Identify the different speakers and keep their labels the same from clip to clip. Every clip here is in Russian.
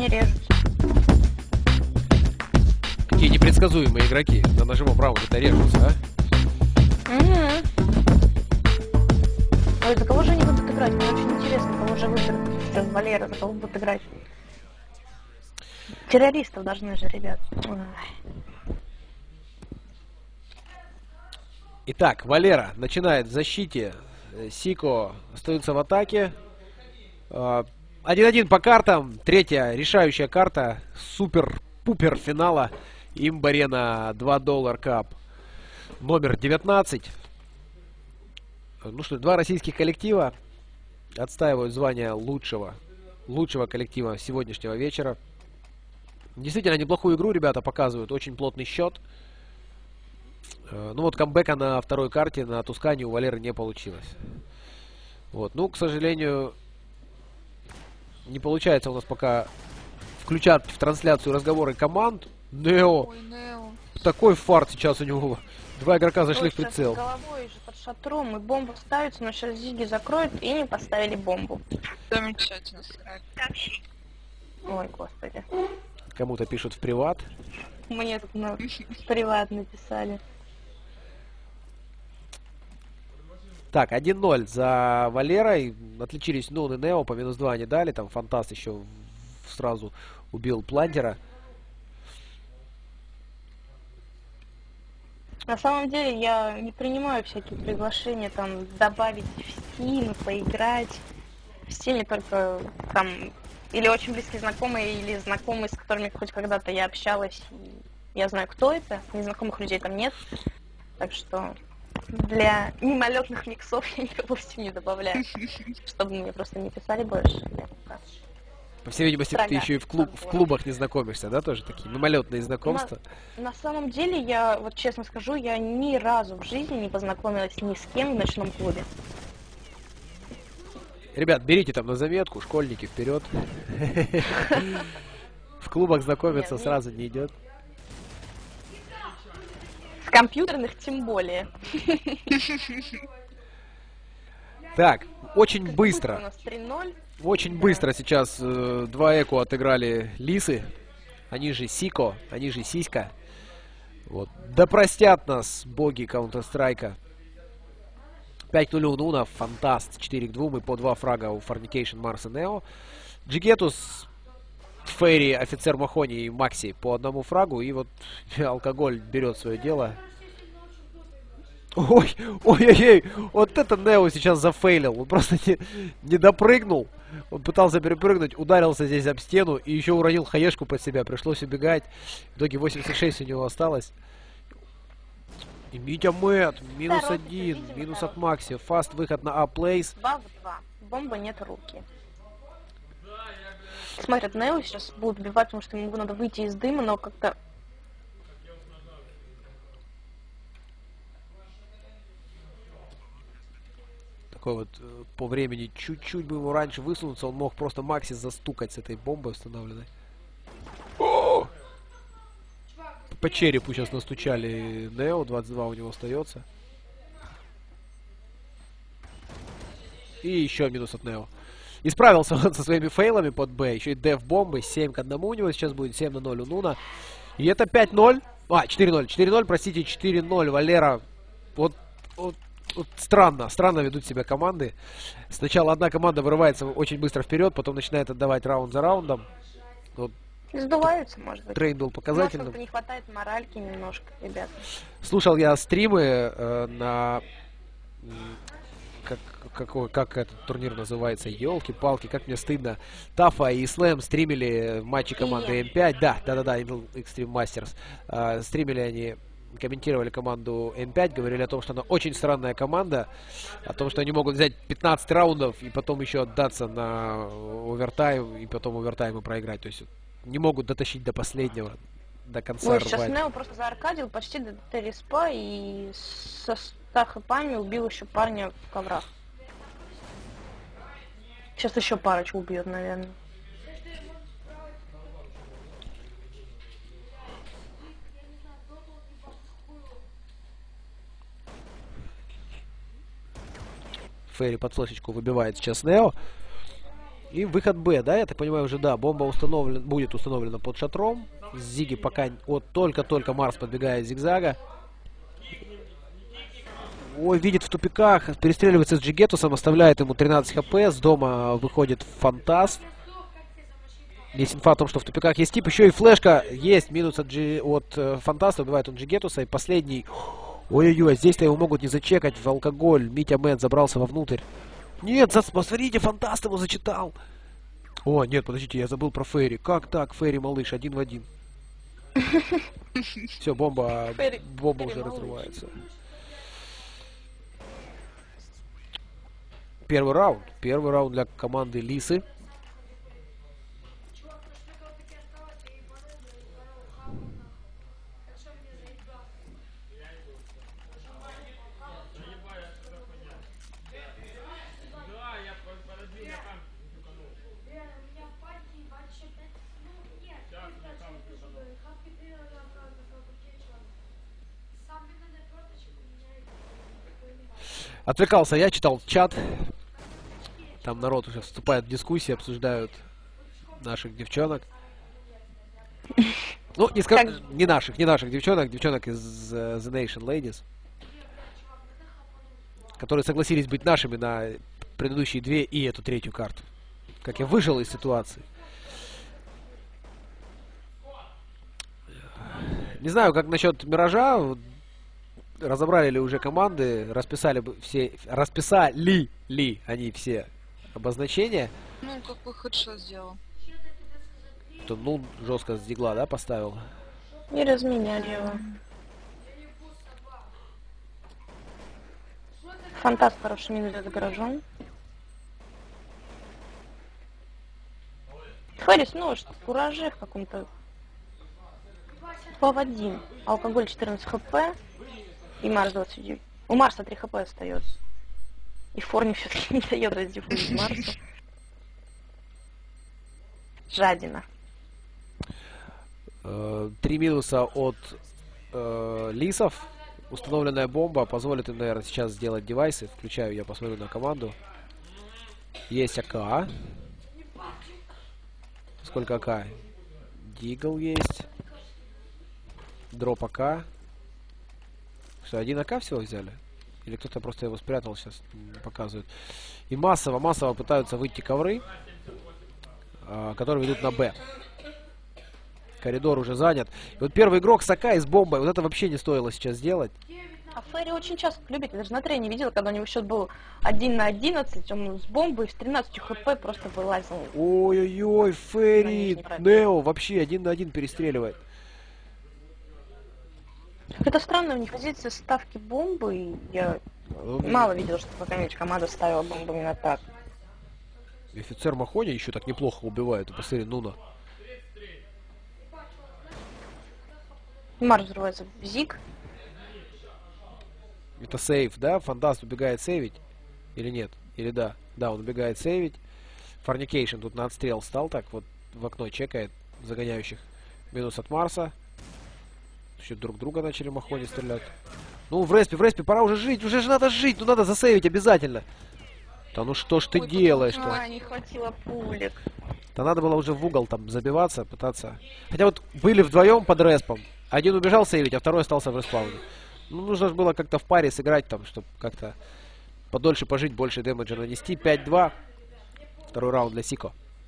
Speaker 1: они режутся.
Speaker 2: Какие непредсказуемые игроки на ножевом раунде-то режутся, а?
Speaker 1: Ой, за кого же они будут играть? Мне очень интересно, кого же выберут. Сейчас Валера, за кого будут играть? Террористов должны же, ребят. Ой.
Speaker 2: Итак, Валера начинает в защите. Сико остается в атаке. 1-1 по картам. Третья решающая карта супер-пупер финала Имбарена $2 Cup. Номер 19. Ну что, два российских коллектива отстаивают звание лучшего коллектива сегодняшнего вечера. Действительно неплохую игру ребята показывают. Очень плотный счет. Ну вот камбэка на второй карте на Тускане у Валеры не получилось. Вот. Ну, к сожалению, не получается у нас пока включать в трансляцию разговоры команд. Нео.
Speaker 3: Ой, Нео.
Speaker 2: Такой фарт сейчас у него. Два игрока зашли
Speaker 1: Ой,
Speaker 2: в прицел.
Speaker 1: головой же под шатром, и бомба ставится, но сейчас Зиги закроют и не поставили бомбу.
Speaker 3: Замечательно сыграли.
Speaker 1: Ой, господи.
Speaker 2: Кому-то пишут в приват.
Speaker 1: Мне тут приват написали.
Speaker 2: Так, 1-0 за Валерой. Отличились Нун и Нео. По -2 они дали. Там Фантаст еще сразу убил Плантера.
Speaker 1: На самом деле я не принимаю всякие приглашения там добавить в Steam, поиграть. В Steam только там или очень близкие знакомые, или знакомые, с которыми хоть когда-то я общалась. Я знаю, кто это. Незнакомых людей там нет. Так что для мимолетных миксов я никого в Steam не добавляю. Чтобы мне просто не писали больше.
Speaker 2: По всей видимости, ты еще и в клубах не знакомишься, да, тоже такие мимолетные знакомства?
Speaker 1: На самом деле, я вот честно скажу, я ни разу в жизни не познакомилась ни с кем в ночном клубе.
Speaker 2: Ребят, берите там на заметку, школьники, вперед. В клубах знакомиться сразу не идет.
Speaker 1: В компьютерных тем более.
Speaker 2: Так, очень быстро.
Speaker 1: У нас 3-0.
Speaker 2: Очень быстро сейчас два эко отыграли Лисы. Они же Сико, они же Сиська. Вот. Да простят нас боги Counter-Strike. 5-0 у Нуна, Фантаст 4-2 и по 2 фрага у Fornication, Марс и Нео. Джигетус, Фейри, Офицер Махони и Макси по 1 фрагу. И вот алкоголь берет свое дело. Ой, ой-ой-ой, вот это Нео сейчас зафейлил. Он просто не допрыгнул. Он пытался перепрыгнуть, ударился здесь об стену и еще уронил хаешку под себя. Пришлось убегать. В итоге 86 у него осталось. И Митя Мэтт, -1, минус от Макси. Фаст выход на А-плейс.
Speaker 1: 2 в 2. Бомба нет руки. Смотрят, Нео сейчас будут убивать, потому что ему надо выйти из дыма, но как-то...
Speaker 2: Такой вот по времени чуть-чуть бы ему раньше высунуться, он мог просто Макси застукать с этой бомбой установленной. По черепу сейчас настучали Нео, 22 у него остается. И еще минус от Нео. Исправился он со своими фейлами под Б. Еще и деф бомбы. 7-1 у него сейчас будет. 7-0 у Нуна. И это 5-0. А, 4-0. 4-0, простите, 4-0. Валера. Вот странно ведут себя команды. Сначала одна команда вырывается очень быстро вперед, потом начинает отдавать раунд за раундом. Вот.
Speaker 1: Сдуваются, может быть.
Speaker 2: Трейн был показательным.
Speaker 1: Может, не хватает моральки немножко, ребят.
Speaker 2: Слушал я стримы на... Как этот турнир называется? Ёлки-палки, как мне стыдно. Тафа и Слэм стримили матчи команды М5. Да, Extreme Masters. Стримили они, комментировали команду М5, говорили о том, что она очень странная команда, о том, что они могут взять 15 раундов и потом еще отдаться на овертайм, и потом овертайм и проиграть. То есть не могут дотащить до последнего, до конца.
Speaker 1: Ой, сейчас Нео просто зааркадил почти до Т-респа и со 100 хпами убил еще парня в коврах. Сейчас еще парочку убьет, наверное.
Speaker 2: Фейри под флешечку выбивает сейчас Нео. И выход Б, да, я так понимаю, уже, да, бомба будет установлена под шатром. Зиги пока, вот только-только Марс подбегает зигзага. Ой, видит в тупиках, перестреливается с Джигетусом, оставляет ему 13 хп, с дома выходит Фантаст. Есть инфа о том, что в тупиках есть тип, еще и флешка есть, минус от Фантаста, убивает он Джигетуса, и последний... Ой-ой-ой, здесь-то его могут не зачекать в алкоголь, Митя Мэтт забрался вовнутрь. Нет, посмотрите, Фантаст его зачитал. О, нет, подождите, я забыл про Ферри. Как так, Ферри, малыш, 1 в 1. Все, бомба уже разрывается. Первый раунд для команды Лисы. Отвлекался я, читал чат. Там народ уже вступает в дискуссии, обсуждают наших девчонок. Ну, не наших девчонок из The Nation Ladies, которые согласились быть нашими на предыдущие 2 и эту 3-ю карту. Как я выжил из ситуации. Не знаю, как насчет Миража. Разобрали ли уже команды, расписали ли они все обозначения.
Speaker 3: Ну, как бы хедшот сделал.
Speaker 2: То, ну, жестко с дигла, да, поставил?
Speaker 1: Не разменяли его. Фантаст хороший минус за гаражом. Феррис, ну, что в кураже в каком-то... 2 в 1. Алкоголь 14 хп. И Марс 29. У Марса 3 хп остается. И Форми все-таки не дает раздефузить Марсу. Жадина.
Speaker 2: 3 минуса от Лисов. Установленная бомба позволит им, наверное, сейчас сделать девайсы. Включаю, я посмотрю на команду. Есть АК. Сколько АК? Дигл есть. Дроп АК. Что, 1 АК всего взяли? Или кто-то просто его спрятал, сейчас показывает. И массово пытаются выйти ковры, которые ведут на Б. Коридор уже занят. И вот первый игрок с АК и с бомбой. Вот это вообще не стоило сейчас сделать.
Speaker 1: А Ферри очень часто любит. Я даже на трене видела, когда у него счет был 1 на 11, он с бомбой с 13 хп просто вылазил.
Speaker 2: Ой-ой-ой, Ферри, Нео вообще 1 на 1 перестреливает.
Speaker 1: Это странно, у них позиция ставки бомбы, и я мало видела, что какая-нибудь команда ставила бомбу именно так.
Speaker 2: Офицер Махони еще так неплохо убивает. Посмотри, Нуна.
Speaker 1: Марс взрывается в Зиг.
Speaker 2: Это сейв, да? Фантаст убегает сейвить? Или нет? Или да? Да, он убегает сейвить. Форникейшн тут на отстрел стал так, вот в окно чекает загоняющих. Минус от Марса. Еще друг друга начали Махони стрелять. Ну, в респе, пора уже жить. Уже же надо жить, ну надо засейвить обязательно. Да ну что ж ты делаешь-то?
Speaker 1: Не хватило пулек.
Speaker 2: Да надо было уже в угол там забиваться, пытаться. Хотя вот были вдвоем под респом. Один убежал сейвить, а второй остался в респауне. Ну, нужно же было как-то в паре сыграть там, чтобы как-то подольше пожить, больше дэмэджа нанести. 5-2. Второй раунд для Сико.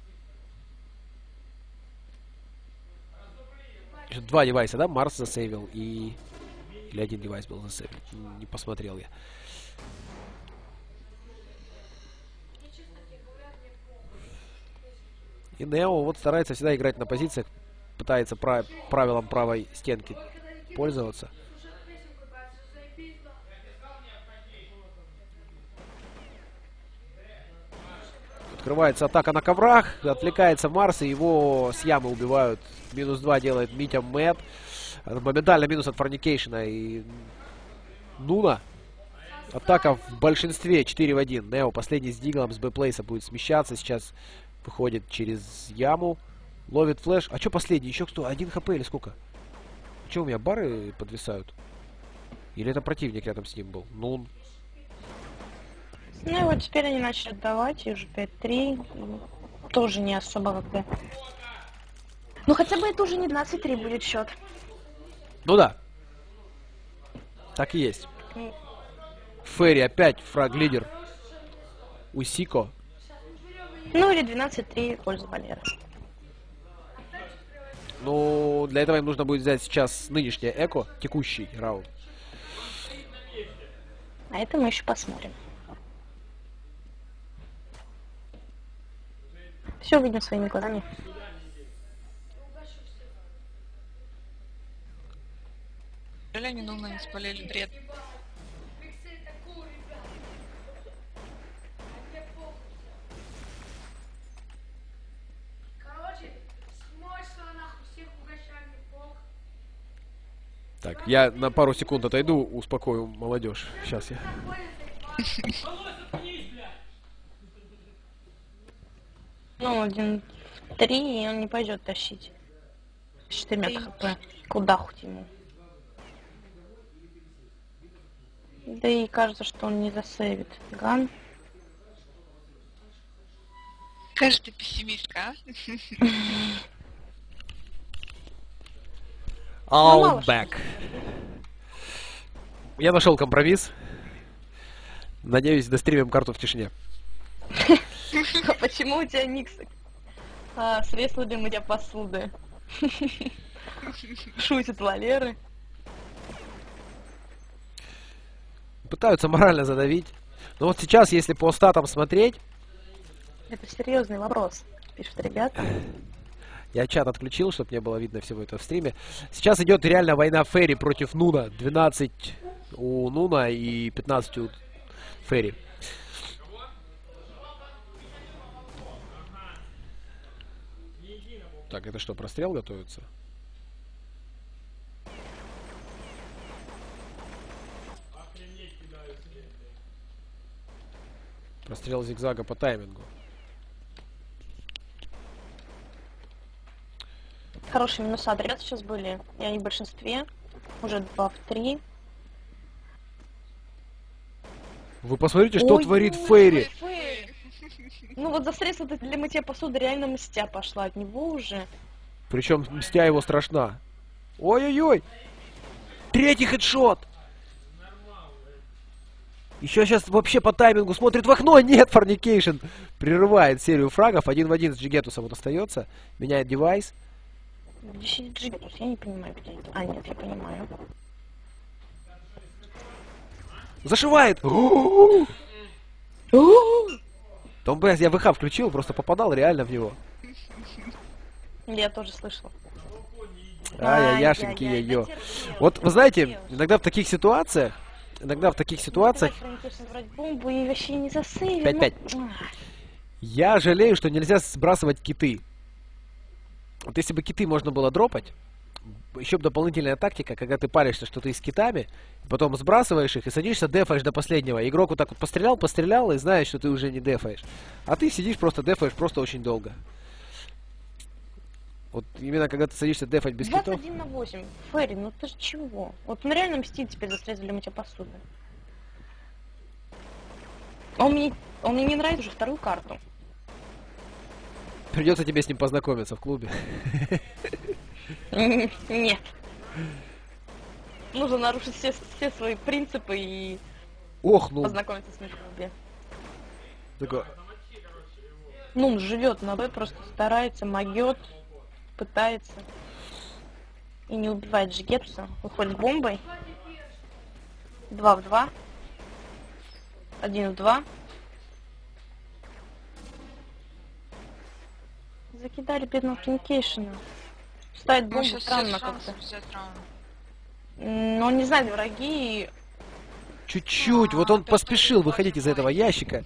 Speaker 2: 2 девайса, да? Марс засейвил и... Или 1 девайс был засейвил. Не посмотрел я. И Нео вот старается всегда играть на позициях. Пытается правилам правой стенки пользоваться. Открывается атака на коврах. Отвлекается Марс, и его с ямы убивают. Минус 2 делает Митя Мэтт. Моментально минус от Форникейшена и Нуна. Атака в большинстве 4 в 1. Нео последний с диглом с Б-плейса будет смещаться. Сейчас выходит через яму. Ловит флеш. А что последний? Еще кто? 1 хп или сколько? Что у меня бары подвисают? Или это противник рядом с ним был? Ну,
Speaker 1: Ну и вот теперь они начали отдавать, и уже 5-3. тоже не особо как-то. Ну хотя бы это уже не 12-3 будет счет.
Speaker 2: Ну да. Так и есть. Ферри опять фраг-лидер. Усико.
Speaker 1: Ну или 12-3 в пользу Валеры.
Speaker 2: Ну, для этого им нужно будет взять сейчас нынешнее эко, текущий раунд.
Speaker 1: А это мы еще посмотрим. Все увидим своими глазами.
Speaker 3: Или они Нуна не спалили бред.
Speaker 2: Так, я на пару секунд отойду, успокою молодежь. Сейчас я.
Speaker 1: Ну, 1-3, и он не пойдет тащить. С 4 хп. Куда хоть ему. Да и кажется, что он не засейвит. Ган.
Speaker 3: Какая ты пессимистка,
Speaker 2: All
Speaker 1: мало
Speaker 2: back. Я нашел компромисс. Надеюсь, достримим карту в тишине.
Speaker 1: А почему у тебя Никс средства для мытья посуды? Шутит Валеры.
Speaker 2: Пытаются морально задавить. Но вот сейчас, если по статам смотреть...
Speaker 1: Это серьезный вопрос, пишут ребята.
Speaker 2: Я чат отключил, чтобы не было видно всего этого в стриме. Сейчас идет реально война Ферри против Нуна. 12 у Нуна и 15 у Ферри. Так, это что, прострел готовится? Прострел зигзага по таймингу.
Speaker 1: Хорошие минуса от ребят сейчас были, и они в большинстве. Уже 2-3.
Speaker 2: Вы посмотрите, что
Speaker 1: Ой,
Speaker 2: творит
Speaker 1: ой,
Speaker 2: Ферри.
Speaker 1: Ну вот за средства для мытья посуды реально мстя пошла от него уже.
Speaker 2: Причем мстя его страшна. Ой-ой-ой! Третий хедшот! Еще сейчас вообще по таймингу смотрит в окно. Нет, Форникейшн прерывает серию фрагов. 1 в 1 с Джигетусом вот остается. Меняет девайс.
Speaker 1: Джигетус, я не понимаю, где это. А, нет, я понимаю.
Speaker 2: Зашивает! Том Бэс, я ВХ включил, просто попадал реально в него.
Speaker 1: Я тоже слышала.
Speaker 2: Ай-яй-яшеньки, ее. Вот, вы знаете, иногда в таких ситуациях,
Speaker 1: Бомбу и вообще не засейвил.
Speaker 2: 5-5. Я жалею, что нельзя сбрасывать киты. Вот если бы киты можно было дропать, еще бы дополнительная тактика, когда ты паришься, что ты с китами, потом сбрасываешь их и садишься, дефаешь до последнего. Игрок вот так вот пострелял, и знаешь, что ты уже не дефаешь. А ты сидишь, просто дефаешь просто очень долго. Вот именно когда ты садишься дефать без китов.
Speaker 1: 21 на 8. Ферри, ну ты же чего? Вот он реально мстит теперь за средства для мытья посуды. Он мне не нравится уже вторую карту.
Speaker 2: Придется тебе с ним познакомиться в клубе.
Speaker 1: Нет. Нужно нарушить все свои принципы и познакомиться с ним в клубе.
Speaker 2: Такой.
Speaker 1: Ну, он живет на Б, просто старается, могет, пытается. И не убивает Джигетуса. Выходит бомбой. 2 в 2. 1 в 2. Закидали бедного Форникейшна. Ставит бомбу странно как-то. Но он не знает, враги.
Speaker 2: Чуть-чуть. Вот он поспешил выходить из этого ящика.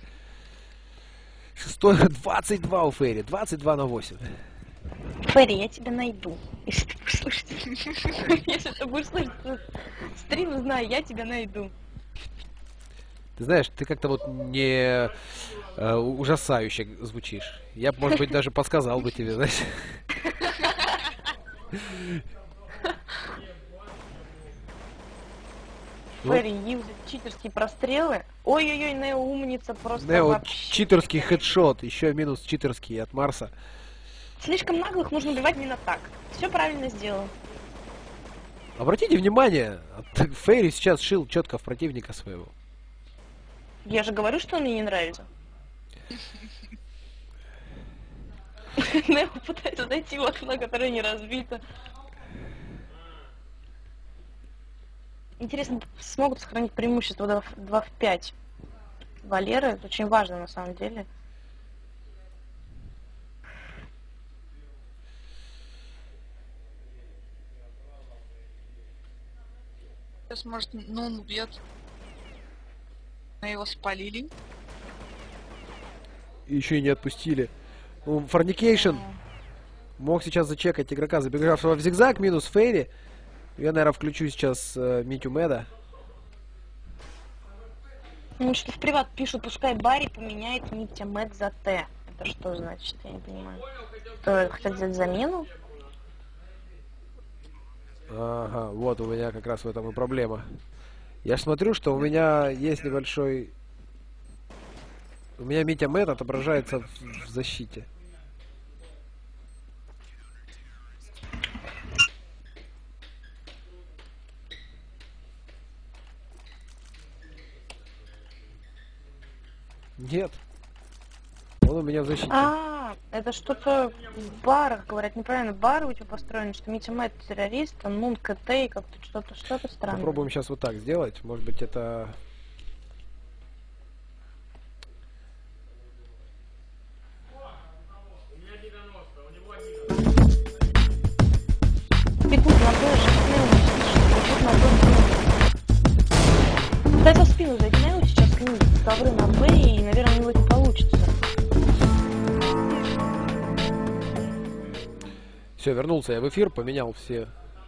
Speaker 2: 22 у Ферри. 22 на 8.
Speaker 1: Ферри, я тебя найду. Если ты будешь слышать. Если ты будешь слышать стрим, знаю, я тебя найду.
Speaker 2: Ты знаешь, ты как-то вот не ужасающе звучишь. Я, может быть, даже подсказал бы тебе, знаешь. Ну.
Speaker 1: Ферри юзает читерские прострелы. Ой-ой-ой, Нео умница просто
Speaker 2: Нео
Speaker 1: вообще.
Speaker 2: читерский хедшот. Еще минус читерский от Марса.
Speaker 1: Слишком наглых нужно убивать именно так. Все правильно сделал.
Speaker 2: Обратите внимание, Фейри сейчас шил четко в противника своего.
Speaker 1: Я же говорю, что он мне не нравится. Нео пытается зайти в окно, которое не разбито. Интересно, смогут сохранить преимущество 2 в 5. Валера, это очень важно на самом деле.
Speaker 3: Сейчас, может, Нун убьет. На его спалили.
Speaker 2: И еще и не отпустили. Ну, Форникейшн мог сейчас зачекать игрока, забегавшего в зигзаг, минус Фейри. Я, наверное, включу сейчас Митю Мэда.
Speaker 1: Ну, что в приват пишут, пускай Барри поменяет Митя Мэд за Т. Это что значит? Я не понимаю. Что, хотят взять замену?
Speaker 2: Ага, вот у меня как раз в этом и проблема. Я ж смотрю, что у меня есть небольшой... У меня Митя Мэд отображается в защите. Нет. Он у меня в защите.
Speaker 1: Это что-то в барах, говорят, неправильно. Бары у тебя построены, что Митя Мэд террорист, а Нун КТ и как-то что-то странное.
Speaker 2: Попробуем сейчас вот так сделать. Может быть, это...
Speaker 1: Бегут на Б, бегут на Б. Пытается в спину зайти Нео сейчас к ним ковры на Б, и, наверное, у него это получится.
Speaker 2: Все, вернулся я в эфир, поменял все.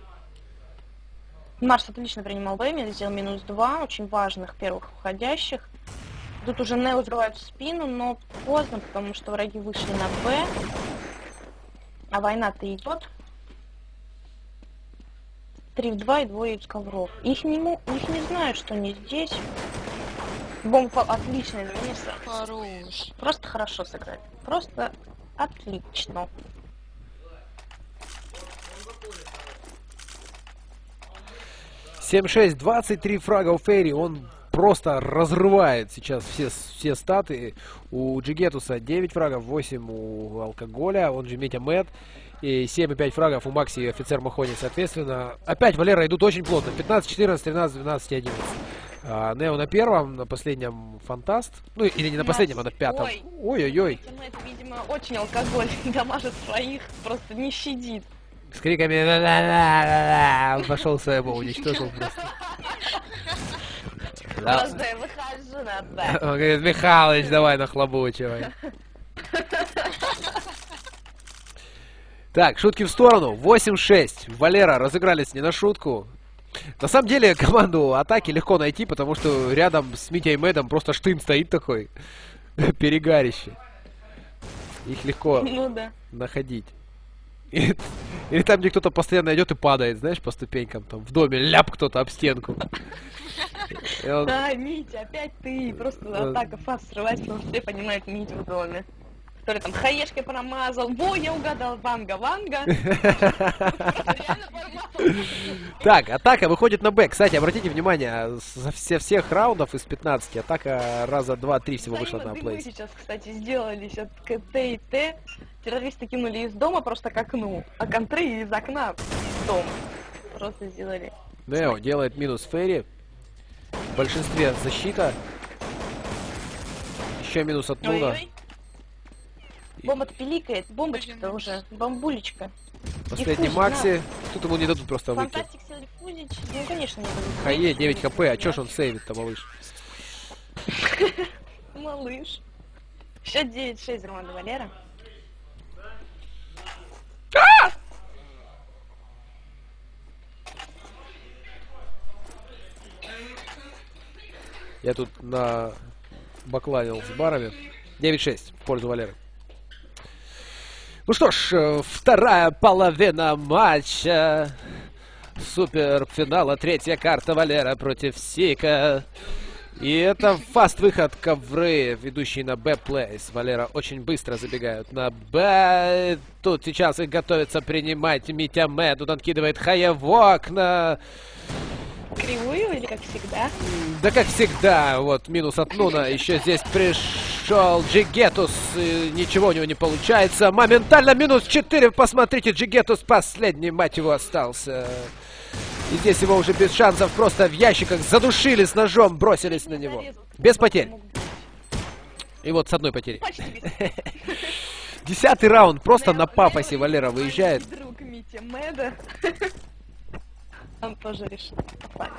Speaker 1: Марс отлично принимал время, сделал минус 2, очень важных первых входящих. Тут уже Нео взрывают в спину, но поздно, потому что враги вышли на Б. А война-то идет. 3 в 2 и двое из ковров. Их не знают, что они здесь. Бомба отличная изменился.
Speaker 3: Хорош.
Speaker 1: Просто хорошо сыграли. Просто отлично.
Speaker 2: «7-6», 23 фрага у Фейри. Он просто разрывает сейчас все статы. У Джигетуса 9 фрагов, 8 у Алкоголя, он же Митя Мэд. И 7,5 фрагов у Макси и Офицер Махони, соответственно. Опять Валера идут очень плотно. 15, 14, 13, 12 и 11. Нео на первом, на последнем Фантаст. Ну, или не на последнем, а на пятом. Ой-ой-ой.
Speaker 1: Это, видимо, очень алкоголь. Дамажит своих, просто не щадит.
Speaker 2: С криками «ла-ла-ла-ла-ла». Он пошел своего, уничтожил просто.
Speaker 1: Просто я выхожу на Б.
Speaker 2: Он говорит: Михалыч, давай нахлобучивай. Так, шутки в сторону. 8-6. Валера разыгрались не на шутку. На самом деле команду атаки легко найти, потому что рядом с Митей Мэдом просто штым стоит такой. Перегарище. Их легко находить. Или там, где кто-то постоянно идет и падает, знаешь, по ступенькам, там в доме ляп кто-то об стенку.
Speaker 1: Да, Митя, опять ты. Просто атака фас срывать, потому что все понимают Митю в доме. Который там хаешкой промазал. Во, я угадал, Ванга.
Speaker 2: Так, атака выходит на Б. Кстати, обратите внимание, со всех раундов из 15 атака раза 2-3 всего вышла на плей.
Speaker 1: Мы сейчас, кстати, сделали сейчас КТ и Т. Террористы кинули из дома просто к окну, а контры из окна в дом. Просто сделали.
Speaker 2: Нео делает минус Фейри. В большинстве защита. Еще минус от Нуна.
Speaker 1: Бомба-то пиликает, бомбочка-то уже, бомбулечка.
Speaker 2: Последний Макси. Тут ему не дадут просто выйти.
Speaker 1: Фантастик сел диффузить, ну конечно не дадут.
Speaker 2: Хае, 9 хп, а чё ж он сейвит-то, малыш?
Speaker 1: Малыш. Счет 9-6 Романа Валера.
Speaker 2: Я тут на бакланил с барами. 9-6 в пользу Валеры. Ну что ж, вторая половина матча. суперфинала. Третья карта Валера против Сика. И это фаст-выход ковры, ведущий на Б-плейс. Валера очень быстро забегают на Б. Тут сейчас их готовится принимать Митя Мэд. Тут откидывает Хаевок на...
Speaker 1: Кривую или как всегда?
Speaker 2: Да как всегда, вот минус от Нуна. Еще здесь пришел Джигетус. Ничего у него не получается. Моментально минус 4. Посмотрите, Джигетус последний, мать его, остался. И здесь его уже без шансов просто в ящиках задушили с ножом, бросились на него. Без потерь. И вот с одной потерей. 10-й раунд. Просто на пафосе Валера выезжает.
Speaker 1: Друг Митя Мэда. Он тоже решил попасть.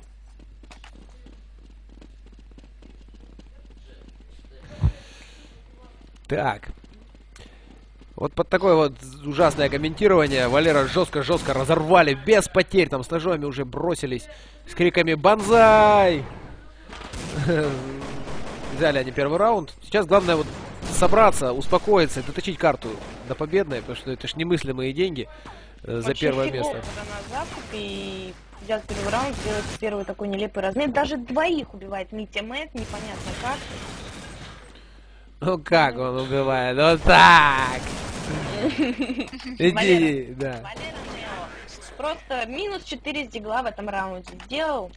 Speaker 2: Так. Вот под такое вот ужасное комментирование Валера жестко-жестко разорвали, без потерь, там с ножами уже бросились, с криками «Бонзай!». Взяли они первый раунд. Сейчас главное вот собраться, успокоиться и доточить карту до победной, потому что это ж немыслимые деньги за первое место.
Speaker 1: На закуп и взять первый раунд, сделать первый такой нелепый размен. Даже двоих убивает Митя Мэд, непонятно как.
Speaker 2: Ну как он убивает? Вот так! Иди, да.
Speaker 1: Валера Нео просто минус 4 с дигла в этом раунде сделал.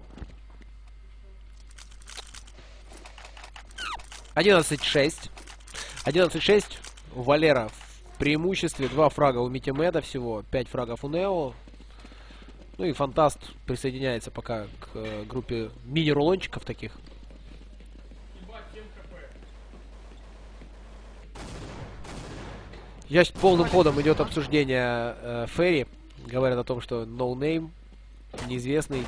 Speaker 2: 11-6. 11-6. Валера в преимуществе. 2 фрага у Мити Мэда всего. 5 фрагов у Нео. Ну и Фантаст присоединяется пока к группе мини-рулончиков таких. Сейчас полным ходом идет обсуждение Ферри. Говорят о том, что no name, неизвестный.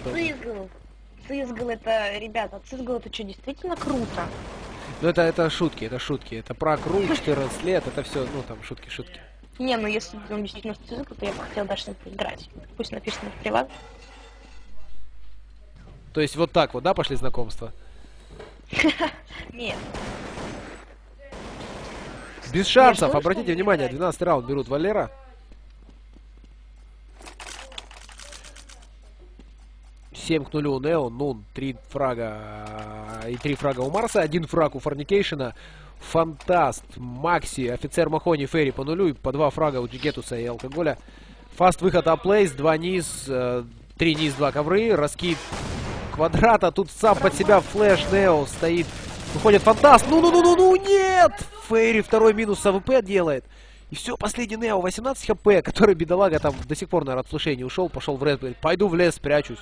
Speaker 1: Цизгл это, ребята, Цизгл это что, действительно круто?
Speaker 2: Ну это шутки, это шутки. Это про круг 14 лет, это все, ну там шутки.
Speaker 1: Не, ну если он действительно Цизгл, то я бы хотел даже с ним поиграть. Пусть напишет мне в приват.
Speaker 2: То есть вот так вот, да, пошли знакомства?
Speaker 1: Нет.
Speaker 2: Без шансов, обратите внимание, 12 раунд берут Валера. Семь к 0 у Нео, Нун, 3 фрага и 3 фрага у Марса, 1 фраг у Форникейшена, Фантаст, Макси, Офицер Махони, Ферри по нулю и по 2 фрага у Джигетуса и Алкоголя. Фаст выход Аплейс, 2 низ, 3 низ, 2 ковры, раскид Квадрата, тут сам под себя флэш Нео стоит. Выходит Фантаст, ну, нет! Ферри второй минус АВП делает. И все, последний Нео, 18 хп, который, бедолага, там до сих пор, наверное, от флешей не ушел, пошел в ред, говорит, пойду в лес, спрячусь.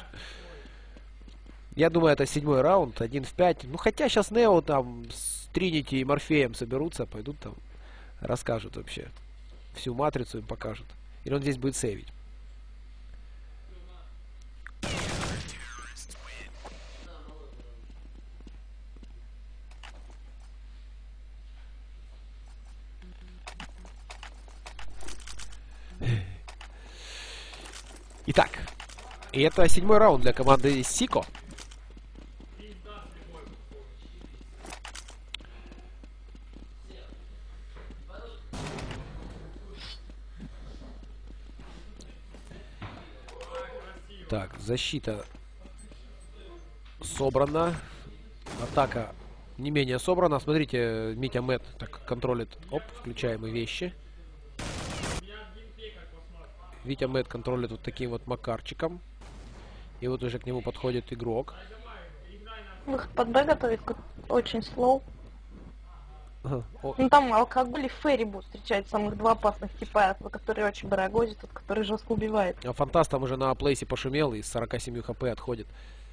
Speaker 2: Я думаю, это 7-й раунд, 1 в 5. Ну, хотя сейчас Нео там с Тринити и Морфеем соберутся, пойдут там, расскажут вообще. Всю матрицу им покажут. Или он здесь будет сейвить. Итак, и это 7-й раунд для команды Сико. Так, защита собрана. Атака не менее собрана. Смотрите, Митя Мэд так контролит. Оп, включаем и вещи. Витя Мэд контролит вот таким вот макарчиком. И вот уже к нему подходит игрок.
Speaker 1: Выход под Б готовит очень слоу.
Speaker 2: Ага.
Speaker 1: Ну там Алкоголь и Ферри будут встречать самых два опасных типа, который очень барагозит, тот, который жестко убивает.
Speaker 2: А Фантаст там уже на плейсе пошумел и с 47 хп отходит.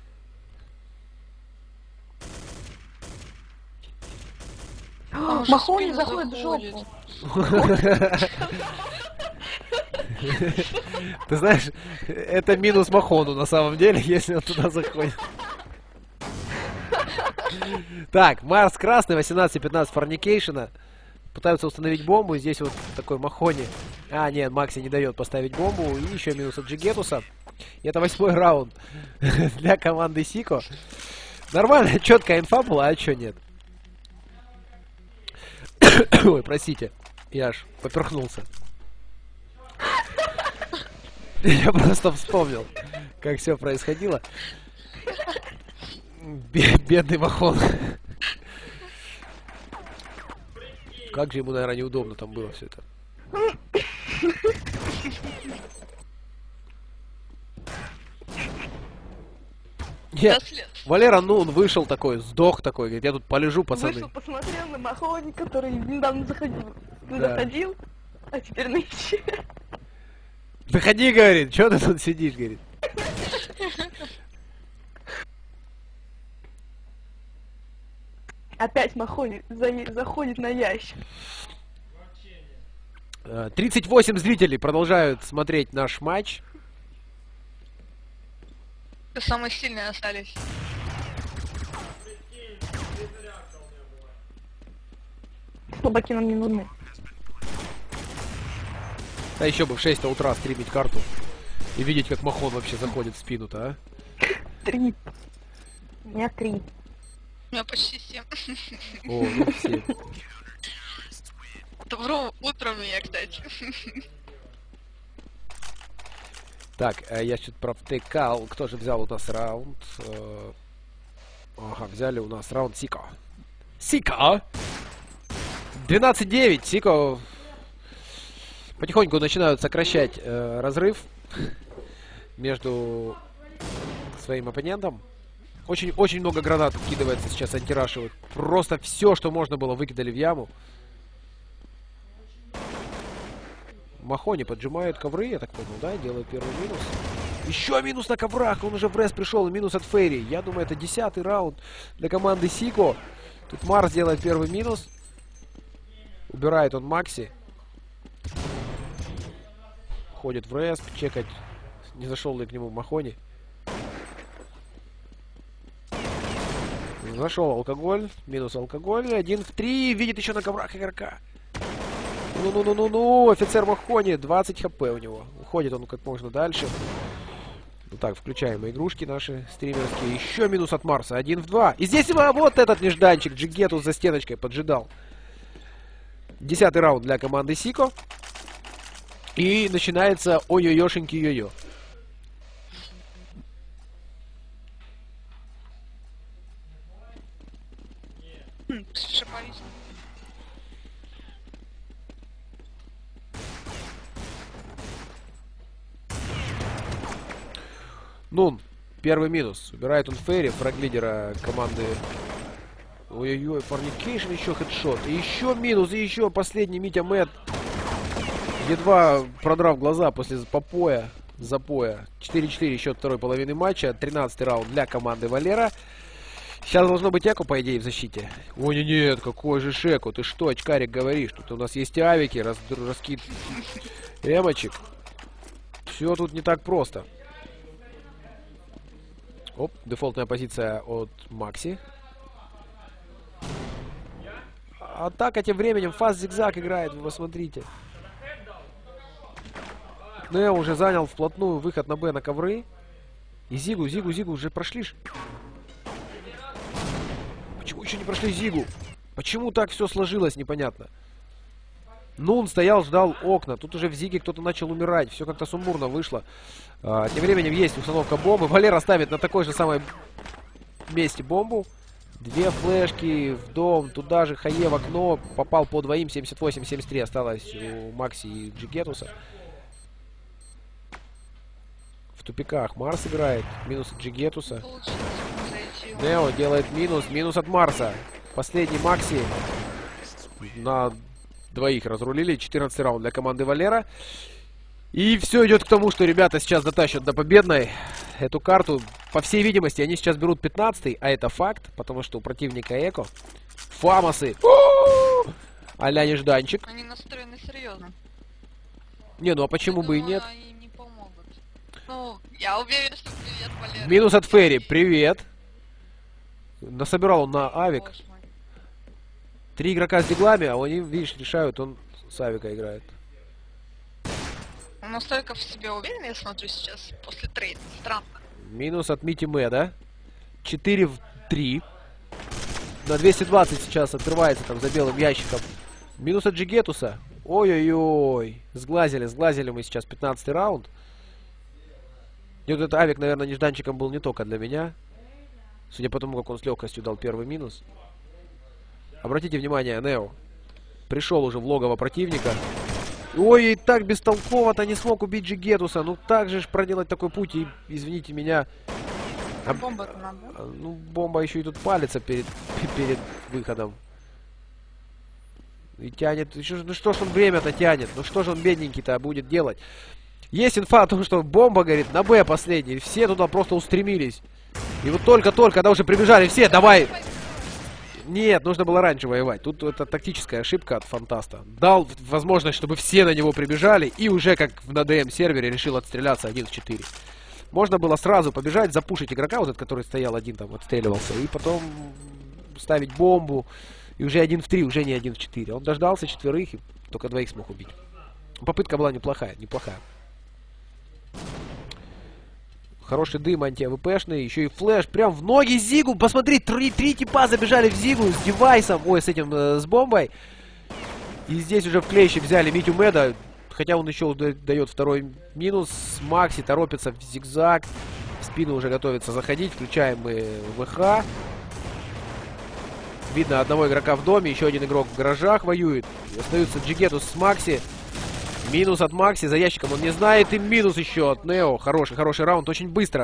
Speaker 1: Махони заходит в жопу.
Speaker 2: Ты знаешь, это минус Махону на самом деле, если он туда заходит. Так, Марс красный, 18-15 Форникейшена. Пытаются установить бомбу. Здесь вот такой Махони. А, нет, Макси не дает поставить бомбу. И еще минус от Джигетуса. И это 8-й раунд для команды Сико. Нормально, четкая инфа была, а чё нет? Ой, простите, я аж поперхнулся. Я просто вспомнил, как все происходило. Бедный Махон. Как же ему, наверное, неудобно там было все это. Нет, Валера, ну, он вышел такой, сдох такой, говорит, я тут полежу, пацаны.
Speaker 1: Вышел, посмотрел на Махони, который недавно заходил,
Speaker 2: Да.
Speaker 1: заходил, а теперь на ищи.
Speaker 2: Заходи, говорит, что ты тут сидишь, говорит.
Speaker 1: Опять Махони заходит на ящик.
Speaker 2: 38 зрителей продолжают смотреть наш матч.
Speaker 3: Самые сильные остались.
Speaker 1: Слабаки нам не нужны.
Speaker 2: Да еще бы в 6 утра стримить карту и видеть, как Махон вообще заходит в спину-то, а?
Speaker 1: 3. У меня 3.
Speaker 3: У меня почти 7.
Speaker 2: О, ну все.
Speaker 3: Доброго утра мне, кстати.
Speaker 2: Так, я что-то провтыкал. Кто же взял у нас раунд? Ага, взяли у нас раунд Сико. Сико! 12-9. Сико потихоньку начинают сокращать разрыв между своим оппонентом. Очень много гранат вкидывается сейчас антирашивают. Просто все, что можно было, выкидали в яму. Махони поджимает ковры, я так понял, да? Делает первый минус. Еще минус на коврах. Он уже в рез пришел. И минус от Фейри. Я думаю, это 10-й раунд для команды Сико. Тут Марс делает первый минус. Убирает он Макси. Ходит в рез, чекать, не зашел ли к нему Махони. Зашел алкоголь. Минус алкоголь. 1 в 3. Видит еще на коврах игрока. Ну, офицер Махони, 20 хп у него. Уходит он как можно дальше. Ну так, включаем игрушки наши стримерские. Еще минус от Марса, 1 в 2. И здесь вот этот нежданчик, Джигетус за стеночкой поджидал. 10-й раунд для команды Сико. И начинается ой-ой-ошеньки йо-йо.
Speaker 3: Шиповись.
Speaker 2: Ну, первый минус. Убирает он Ферри, фраг-лидера команды. Ой-ой-ой, Fornication, еще хедшот. И еще минус, и еще последний Митя Мэтт. Едва продрав глаза после запоя. 4-4 счет второй половины матча. 13-й раунд для команды Валера. Сейчас должно быть Эко, по идее, в защите. Ой, нет, какой же Шеку. Ты что, очкарик, говоришь? Тут у нас есть и авики, раскид эмочек. Все тут не так просто. Оп, дефолтная позиция от Макси. Атака тем временем, фаст-зигзаг играет, вы посмотрите. Нео уже занял вплотную выход на Б на ковры. И Зигу уже прошли ж. Почему еще не прошли Зигу? Почему так все сложилось, непонятно. Нун стоял, ждал окна. Тут уже в Зиге кто-то начал умирать. Все как-то сумбурно вышло. Тем временем есть установка бомбы. Валера ставит на такой же самой месте бомбу. 2 флешки в дом. Туда же Хае в окно. Попал по двоим. 78-73 осталось у Макси и Джигетуса. В тупиках Марс играет. Минус от Джигетуса. Нео делает минус. Минус от Марса. Последний Макси. На двоих разрулили. 14-й раунд для команды Валера. И все идет к тому, что ребята сейчас дотащат до победной эту карту. По всей видимости, они сейчас берут 15-й, а это факт, потому что у противника Эко Фамосы. А-ля нежданчик.
Speaker 3: Они настроены серьезно.
Speaker 2: Не, ну а почему бы и нет?
Speaker 3: Они не помогут. Ну, я уверен, что привет, Валера.
Speaker 2: Минус от Ферри. Привет. Насобирал он на авик.
Speaker 3: Боже мой.
Speaker 2: 3 игрока с диглами, а они, видишь, решают, он с авика играет.
Speaker 3: Он настолько в себе уверен, я смотрю сейчас, после трейда. Странно.
Speaker 2: Минус от Мити Мэ, да? 4 в 3. На 220 сейчас открывается там за белым ящиком. Минус от Джигетуса. Ой-ой-ой. Сглазили мы сейчас 15-й раунд. И вот этот авик, наверное, нежданчиком был не только для меня. Судя по тому, как он с легкостью дал первый минус. Обратите внимание, Нео пришел уже в логово противника. Ой, и так бестолково-то не смог убить Джигетуса. Ну так же ж проделать такой путь, и, извините меня...
Speaker 3: А бомба-то надо?
Speaker 2: Ну, бомба еще и тут палится перед выходом. И тянет. Ну что ж он время-то тянет? Ну что же он бедненький-то будет делать? Есть инфа о том, что бомба, говорит, на Б последний. Все туда просто устремились. И вот только-только, когда уже прибежали все, давай... Нет, нужно было раньше воевать. Тут это тактическая ошибка от Фантаста. Дал возможность, чтобы все на него прибежали, и уже как на ДМ-сервере решил отстреляться 1 в 4. Можно было сразу побежать, запушить игрока, вот этот, который стоял один там, отстреливался, и потом ставить бомбу. И уже 1 в 3, уже не 1 в 4. Он дождался 4 и только 2 смог убить. Попытка была неплохая. Хороший дым анти-АВПшный, еще и флеш прям в ноги Зигу. Посмотри, три типа забежали в Зигу с девайсом, ой, с этим, с бомбой. И здесь уже в клещи взяли Митю Меда, хотя он еще дает второй минус. Макси торопится в зигзаг, в спину уже готовится заходить, включаем мы ВХ. Видно одного игрока в доме, еще один игрок в гаражах воюет. Остаются Джигетус с Макси. Минус от Макси, за ящиком он не знает, и минус еще от Нео. Хороший раунд, очень быстро.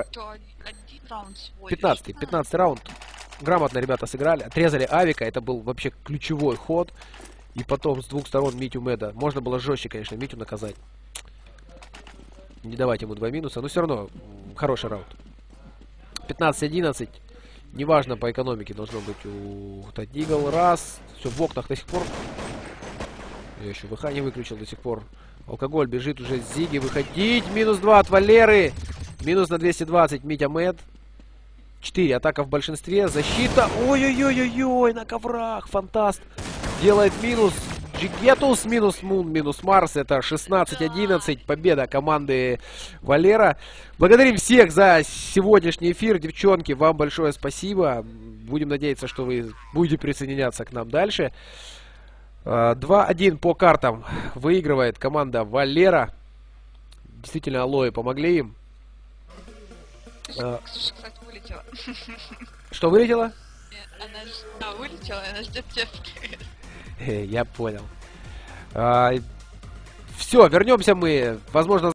Speaker 2: 15 раунд. Грамотно ребята сыграли, отрезали авика, это был вообще ключевой ход. И потом с двух сторон Митю Меда. Можно было жестче, конечно, Митю наказать. Не давать ему 2 минуса, но все равно хороший раунд. 15-11. Неважно по экономике должно быть у Тадигл. Раз. Все в окнах до сих пор. Я еще ВХ не выключил до сих пор. Алкоголь бежит уже с Зиги. Выходить. Минус 2 от Валеры. Минус на 220 Митя Мед. 4. Атака в большинстве. Защита. Ой-ой-ой-ой-ой. На коврах. Фантаст. Делает минус. Джигетус. Минус Мун. Минус Марс. Это 16-11. Победа команды Валера. Благодарим всех за сегодняшний эфир. Девчонки, вам большое спасибо. Будем надеяться, что вы будете присоединяться к нам дальше. 2-1 по картам выигрывает команда Валера. Действительно, алоэ помогли им.
Speaker 3: Ксюша, кстати, вылетела.
Speaker 2: Что вылетело?
Speaker 3: Она вылетела, она ждет тебя.
Speaker 2: Я понял. Все, вернемся мы, возможно,